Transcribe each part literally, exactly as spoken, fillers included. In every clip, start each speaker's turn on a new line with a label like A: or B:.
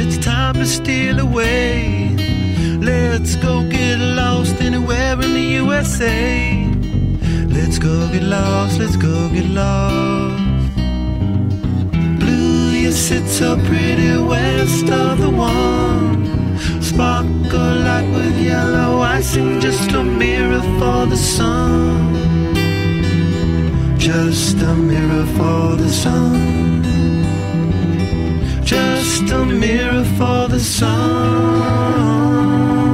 A: it's time to steal away. Let's go get lost anywhere in the U S A. Let's go get lost, let's go get lost. Blue, you sit so pretty west of the one. Sparkle light with yellow icing, just a mirror for the sun. Just a mirror for the sun. Just a mirror for the sun.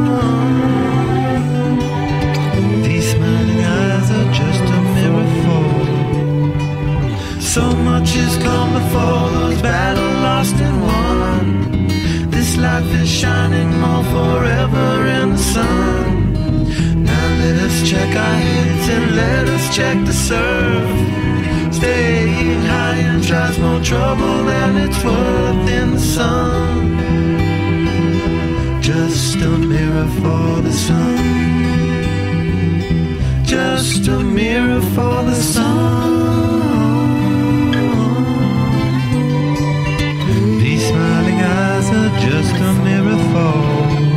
A: These smiling eyes are just a mirror for. So much has come before, those battles lost and won. This life is shining more forever in the sun. Now let us check our heads and let us check the surf. Staying high and tries more trouble than it's worth in the sun. Just a mirror for the sun. Just a mirror for the sun. These smiling eyes are just a mirror for.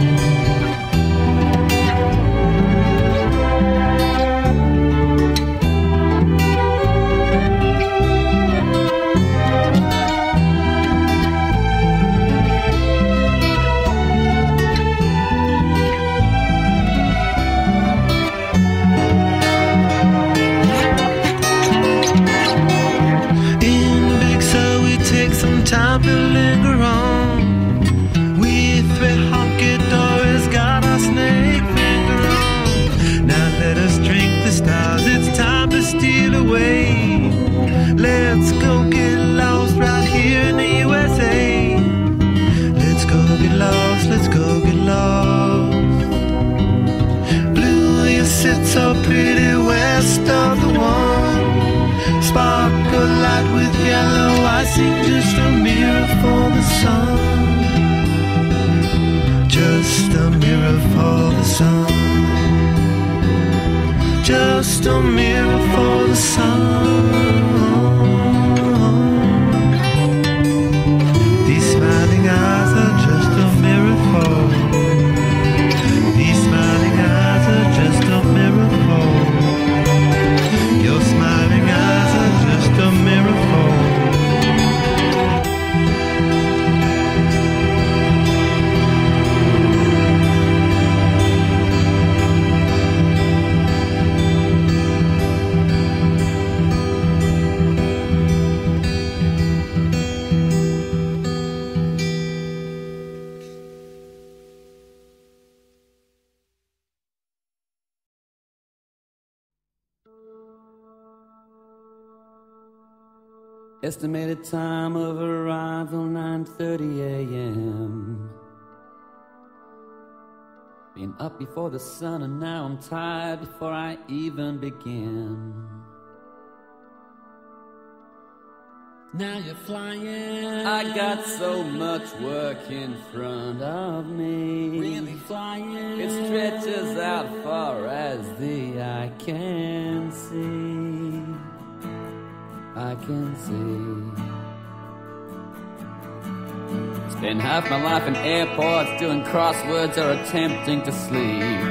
A: Time to linger on. We three honky dories got our snake finger on. Now let us drink the stars, it's time to steal away. Let's go get lost right here in the U S A. Let's go get lost, let's go get lost. Blue, you sit so pretty west of the one. Sparkle light with yellow icing, just a mirror for the sun. Just a mirror for the sun. Just a mirror for the sun. These smiling eyes are just a mirror for. These smiling eyes are just a mirror for. Your smiling eyes are just a mirror for.
B: Estimated time of arrival nine thirty a m Been up before the sun and now I'm tired before I even begin. Now you're flying, I got so much work in front of me. Really flying, it stretches out far as the eye can see. I can see. Spend half my life in airports doing crosswords or attempting to sleep.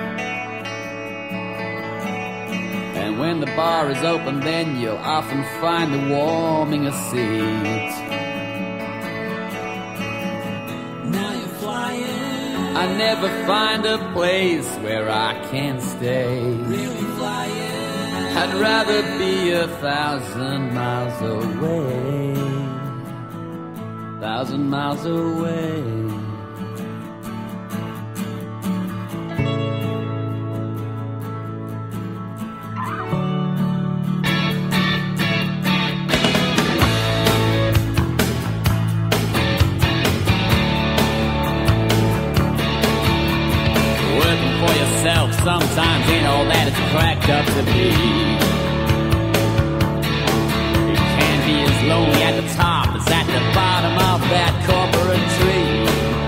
B: And when the bar is open, then you'll often find the warming a seat. Now you're flying, I never find a place where I can stay. Really flying, I'd rather be a thousand miles away. Thousand miles away. Working for yourself sometimes ain't all that it's cracked up to be. Lonely at the top as at the bottom of that corporate tree.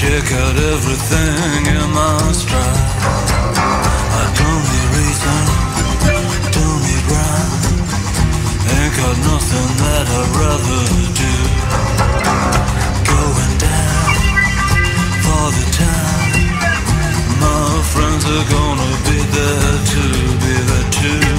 A: kick out everything in my stride. I don't need reason, don't need rhyme. Ain't got nothing that I'd rather do. Going down for the time. My friends are gonna be there too, be there too.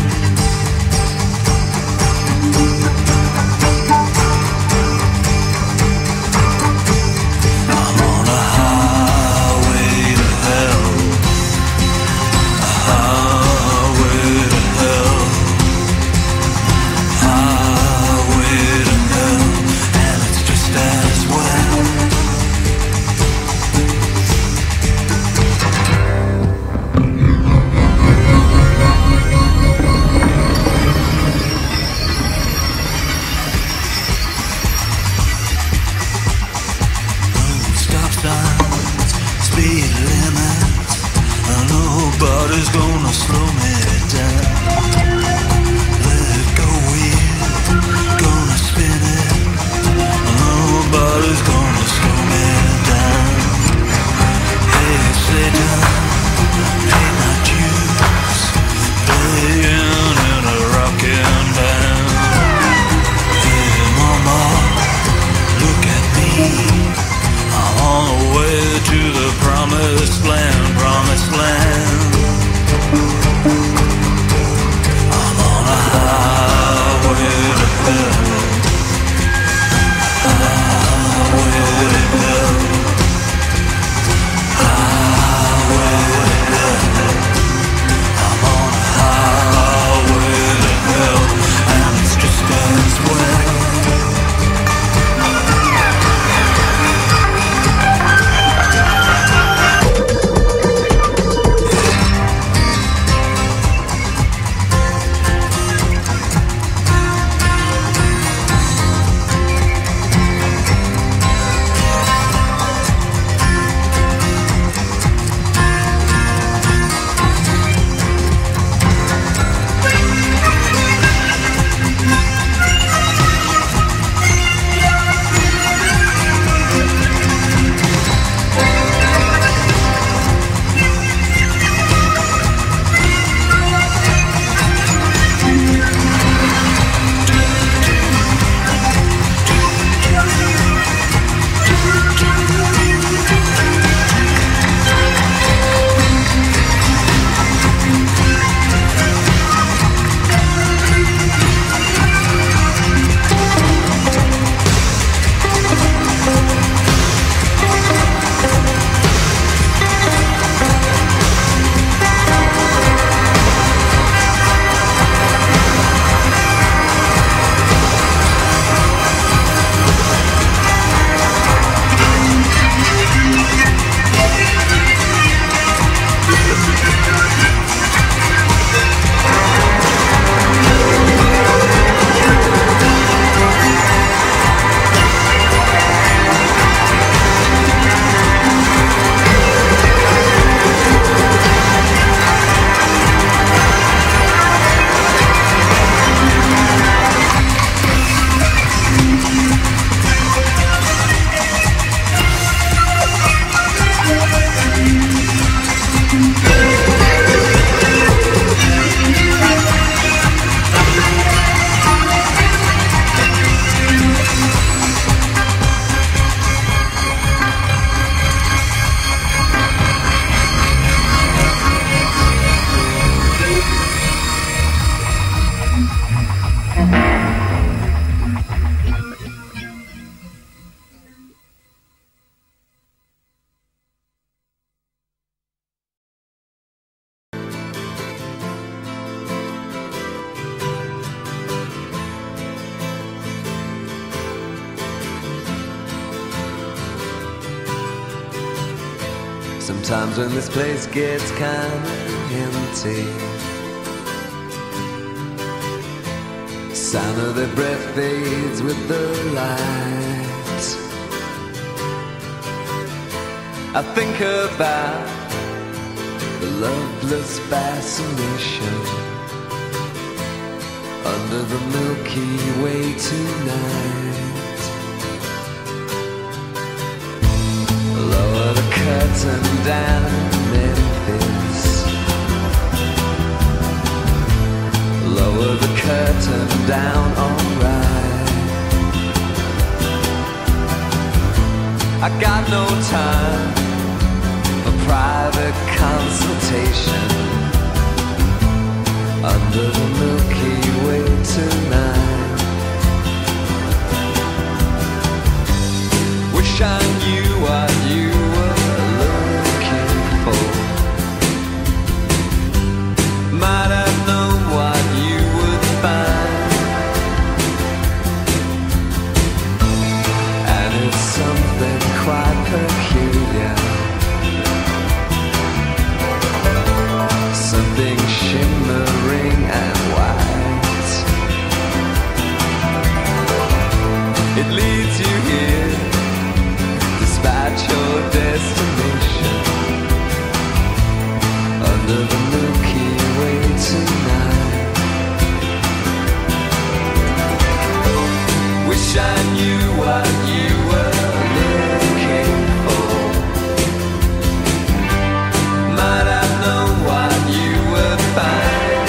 A: Nobody's gonna slow me down. Let it go weird, gonna spin it. Nobody's gonna slow me down. Hey Satan, pay my dues, playing in a rockin' band. Hey mama, look at me, I'm on the way to the promised land, promised land. I'm on a highway to hell, highway to hell, highway to hell. I'm on a highway to hell, and it's just as well.
C: Sometimes when this place gets kinda empty, sound of their breath fades with the light. I think about the loveless fascination under the Milky Way tonight. Lower the curtain down in Memphis. Lower the curtain down, alright. I got no time for private consultation under the Milky Way tonight. Wish I knew what you were looking for. Might have known what you would find. And it's something quite peculiar, something shimmering and white. It leads you here despite your destination under the Milky Way tonight. Wish I knew what you were looking for. Might have known what you would find.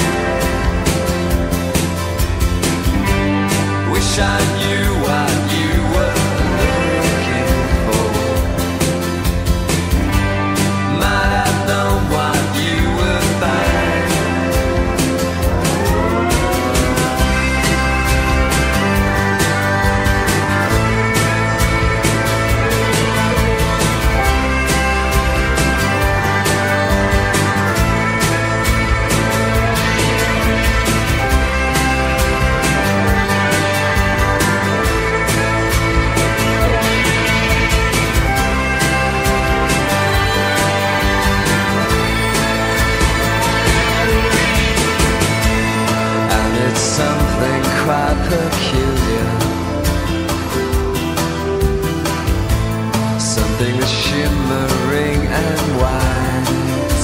C: Wish I knew what you were looking for. Might have known what you would find. And it's something quite peculiar, something that's shimmering and white.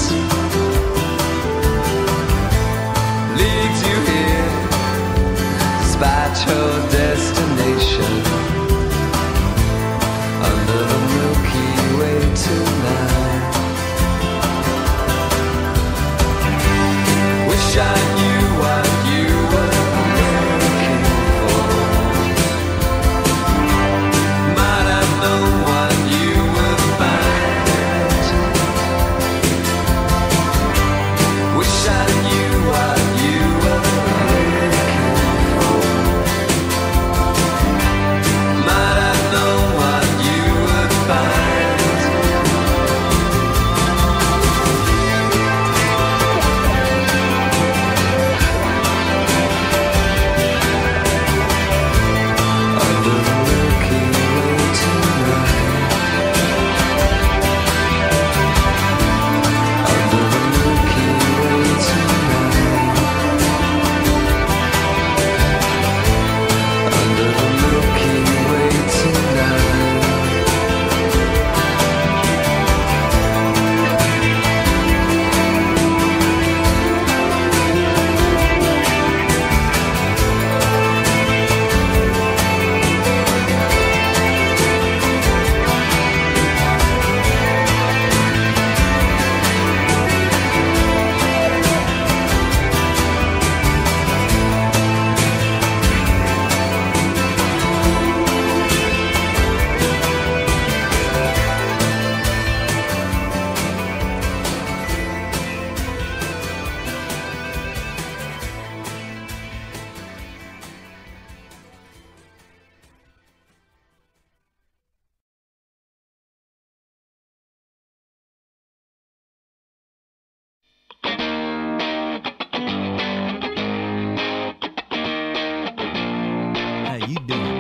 C: Leads you here despite your destination under the Milky Way tonight. Wish I knew what you were looking for. Might have known what you would find. Wish I knew what you were looking for. Might have known what you would find. Under the Milky Way tonight. Under the Milky Way tonight. Under the Milky Way tonight.
D: How you doing?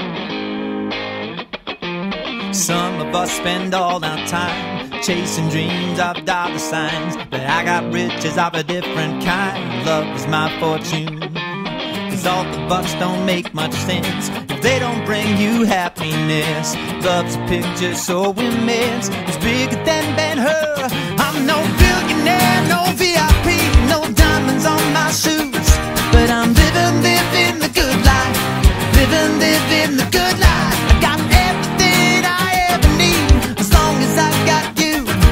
D: Some of us spend all our time chasing dreams of dollar signs, but I got riches of a different kind. Love is my fortune, 'cause all of us don't make much sense if they don't bring you happiness. Love's a picture so immense, it's bigger than Ben-Hur. I'm no billionaire, no V I P, no diamonds on my shoes, but I'm living, living the good life, living, living the good life. I got everything I ever need, as long as I got you.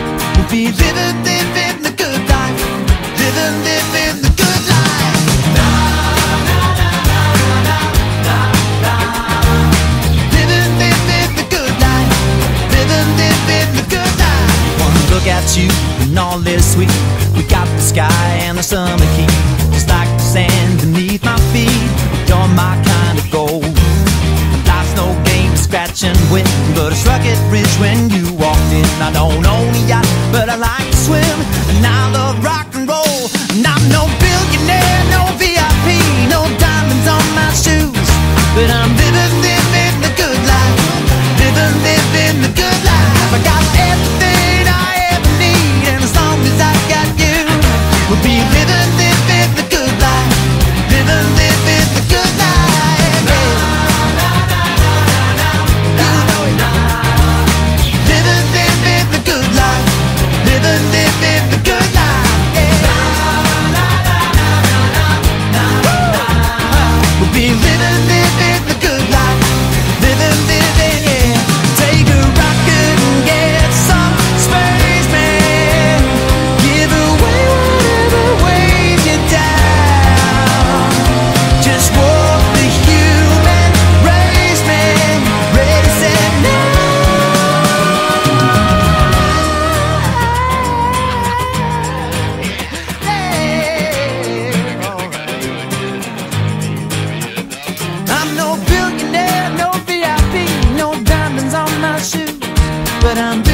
D: got you and all is sweet. We got the sky and the summer heat, just like the sand beneath my feet. You're my kind of gold. Life's no game, scratch and win, but it's rugged ridge when you walked in. I don't own a yacht, but I like to swim, and I love rock and roll. And I'm no billionaire, no V I P, no diamonds on my shoes, but I'm living, living the good life, living, living the good life. I got everything I ever need, and as long as I got you, we'll be living, living the good life, living, living the good life. Yeah. You know it. Living, living the good life, living, living the good life. Yeah. We'll be living, living the good life, living, living, yeah. Take a rocket and get some space, man. Give away whatever weighs you down. Just walk the human race, man. Ready, set, now. Yeah, alright. I'm no billionaire, no V I P, no diamonds on my shoes, but I'm